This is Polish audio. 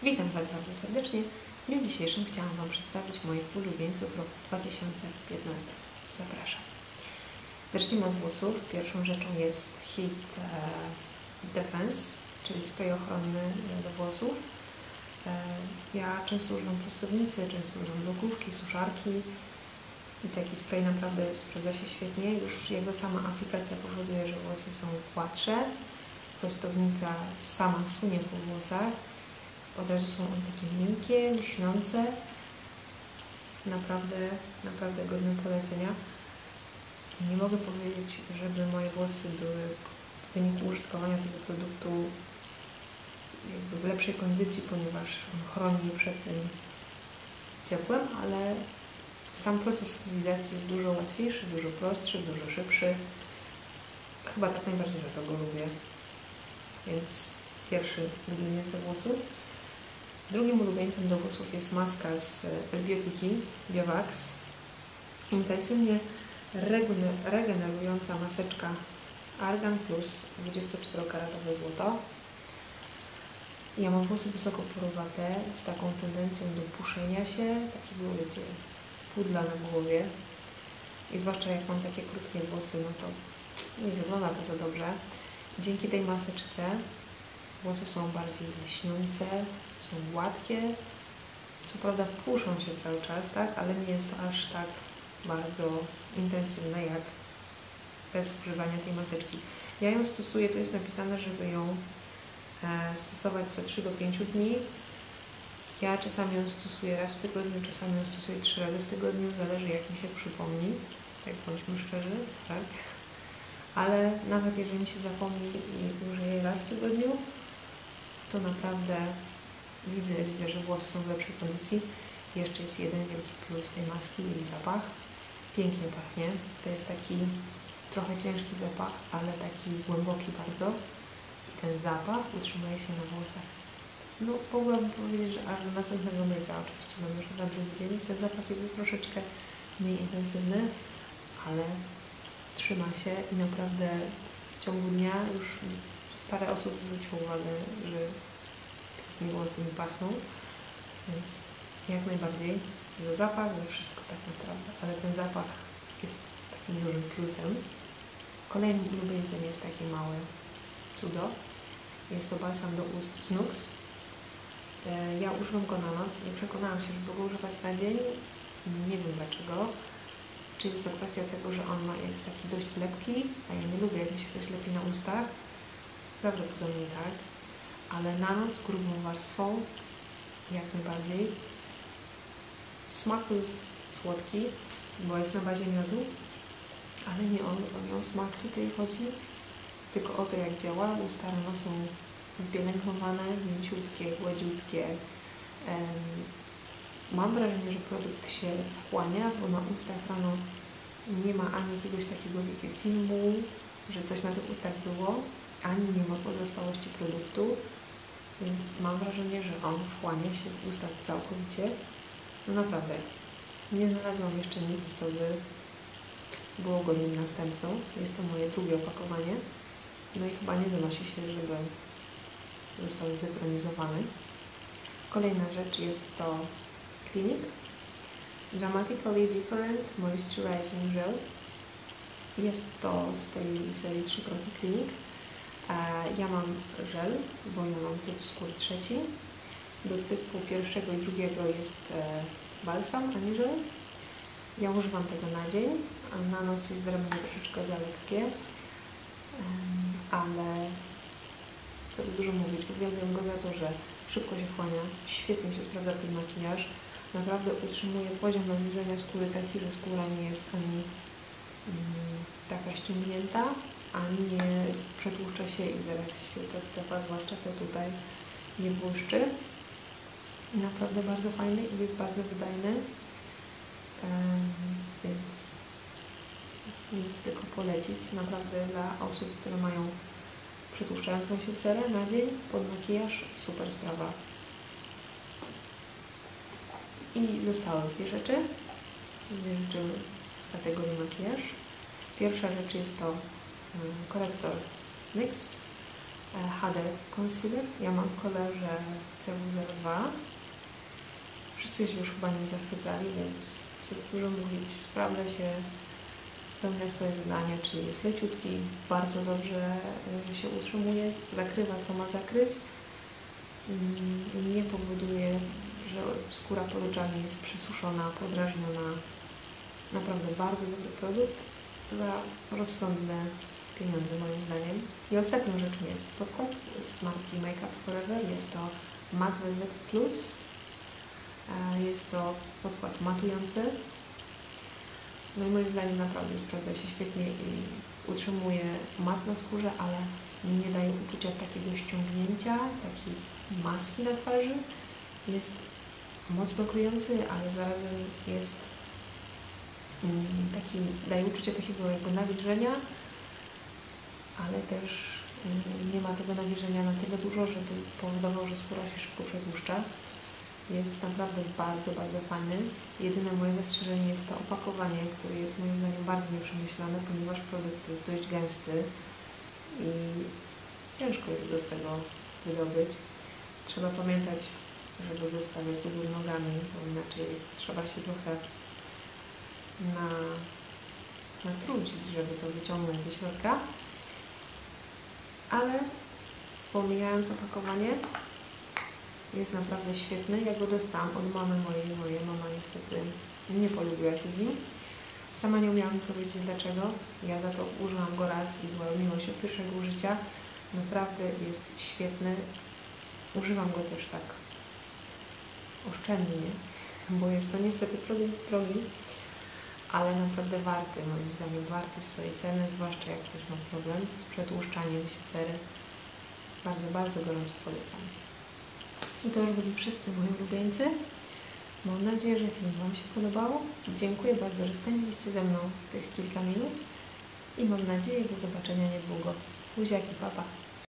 Witam Was bardzo serdecznie. W dniu dzisiejszym chciałam Wam przedstawić moich ulubieńców roku 2015. Zapraszam. Zacznijmy od włosów. Pierwszą rzeczą jest Heat Defense, czyli spray ochronny do włosów. Ja często używam prostownicy, często używam logówki, suszarki i taki spray naprawdę sprawdza się świetnie. Już jego sama aplikacja powoduje, że włosy są gładsze. Prostownica sama sunie po włosach. Od razu są one takie miękkie, lśniące. Naprawdę godne polecenia. Nie mogę powiedzieć, żeby moje włosy były w wyniku użytkowania tego produktu w lepszej kondycji, ponieważ on chroni je przed tym ciepłem, ale sam proces stylizacji jest dużo łatwiejszy, dużo prostszy, dużo szybszy. Chyba tak najbardziej za to go lubię. Więc pierwszy ulubieniec do włosów. Drugim ulubieńcem do włosów jest maska z Elbiotyki Biovax. Intensywnie regenerująca maseczka Argan Plus 24-karatowe złoto. Ja mam włosy wysoko porowate z taką tendencją do puszenia się, takiego, wiecie, pudla na głowie. I zwłaszcza jak mam takie krótkie włosy, no to nie wygląda to za dobrze. Dzięki tej maseczce włosy są bardziej lśniące, są gładkie. Co prawda puszą się cały czas, tak? Ale nie jest to aż tak bardzo intensywne jak bez używania tej maseczki. Ja ją stosuję, tu jest napisane, żeby ją stosować co 3 do 5 dni. Ja czasami ją stosuję raz w tygodniu, czasami ją stosuję 3 razy w tygodniu, zależy jak mi się przypomni. Tak, bądźmy szczerzy, tak? Ale nawet jeżeli mi się zapomni i użyję jej raz w tygodniu, to naprawdę widzę, że włosy są w lepszej kondycji. Jeszcze jest jeden wielki plus tej maski, jej zapach. Pięknie pachnie. To jest taki trochę ciężki zapach, ale taki głęboki bardzo. I ten zapach utrzymuje się na włosach. No, mogłabym powiedzieć, że aż do następnego mycia, oczywiście na drugi dzień. Ten zapach jest troszeczkę mniej intensywny, ale trzyma się i naprawdę w ciągu dnia już parę osób zwróciło uwagę, że pięknie włosy mi pachną, więc jak najbardziej za zapach, za wszystko tak naprawdę, ale ten zapach jest takim dużym plusem. Kolejnym ulubieńcem jest takie małe cudo. Jest to balsam do ust Snux. Ja używam go na noc. Nie przekonałam się, żeby go używać na dzień. Nie wiem dlaczego. Czy jest to kwestia tego, że on jest taki dość lepki, a ja nie lubię, jak mi się coś lepi na ustach. Prawdopodobnie tak. Ale na noc grubą warstwą jak najbardziej. W smaku jest słodki, bo jest na bazie miodu, ale nie o smak tutaj chodzi, tylko o to, jak działa. Usta rano są wypielęgnowane, mięciutkie, gładziutkie. Mam wrażenie, że produkt się wchłania, bo na ustach rano nie ma ani jakiegoś takiego, wiecie, filmu, że coś na tych ustach było, ani nie ma pozostałości produktu, więc mam wrażenie, że on wchłania się w ustach całkowicie. No naprawdę, nie znalazłam jeszcze nic, co by było godnym następcą. Jest to moje drugie opakowanie. No i chyba nie zanosi się, żeby został zdetronizowany. Kolejna rzecz jest to Clinique Dramatically Different Moisturizing Gel. Jest to z tej serii 3 kroki Clinique. Ja mam żel, bo ja mam typ skóry trzeci. Do typu pierwszego i drugiego jest balsam, a nie żel. Ja używam tego na dzień, a na noc jest dla mnie troszeczkę za lekkie. Ale co tu dużo mówić, uwielbiam go za to, że szybko się wchłania, świetnie się sprawdza pod makijaż. Naprawdę utrzymuje poziom nawilżenia skóry taki, że skóra nie jest ani taka ściągnięta, ani nie przetłuszcza się i zaraz się ta strefa, zwłaszcza to tutaj, nie błyszczy. Naprawdę bardzo fajny i jest bardzo wydajny, więc nic tylko polecić. Naprawdę dla osób, które mają przetłuszczającą się cerę na dzień pod makijaż, super sprawa. I zostały dwie rzeczy z kategorii makijaż. Pierwsza rzecz jest to korektor NYX HD Concealer. Ja mam w kolorze CW02. Wszyscy się już chyba nim zachwycali, więc co tu dużo mówić. Sprawdza się, spełnia swoje zadanie, czyli jest leciutki, bardzo dobrze się utrzymuje, zakrywa co ma zakryć. Nie powoduje, że skóra pod oczami jest przesuszona, podrażniona. Naprawdę bardzo dobry produkt za rozsądne pieniądze moim zdaniem. I ostatnią rzeczą jest podkład z marki Make Up For Ever. Jest to Matte Velvet Plus. Jest to podkład matujący. No i moim zdaniem naprawdę sprawdza się świetnie i utrzymuje mat na skórze, ale nie daje uczucia takiego ściągnięcia, takiej maski na twarzy. Jest mocno kryjący, ale zarazem jest taki, daje uczucie takiego jakby nawilżenia, ale też nie ma tego nawilżenia na tyle dużo, żeby powodowało, że skóra się szybko przetłuszcza. Jest naprawdę bardzo, bardzo fajny. Jedyne moje zastrzeżenie jest to opakowanie, które jest moim zdaniem bardzo nieprzemyślane, ponieważ produkt jest dość gęsty i ciężko jest go z tego wydobyć. Trzeba pamiętać, żeby go stawiać do góry nogami, bo inaczej trzeba się trochę natrudzić, żeby to wyciągnąć ze środka. Ale pomijając opakowanie, jest naprawdę świetny. Ja go dostałam od mamy mojej. Moja mama niestety nie polubiła się z nim. Sama nie umiałam powiedzieć dlaczego. Ja za to użyłam go raz i była miłość od pierwszego użycia. Naprawdę jest świetny. Używam go też tak oszczędnie, bo jest to niestety produkt drogi, ale naprawdę warty, moim zdaniem warty swojej ceny, zwłaszcza jak ktoś ma problem z przetłuszczaniem się cery. Bardzo, bardzo gorąco polecam. I to już byli wszyscy moi ulubieńcy. Mam nadzieję, że film Wam się podobał. Dziękuję bardzo, że spędziliście ze mną tych kilka minut i mam nadzieję do zobaczenia niedługo. Buziaki, pa, pa.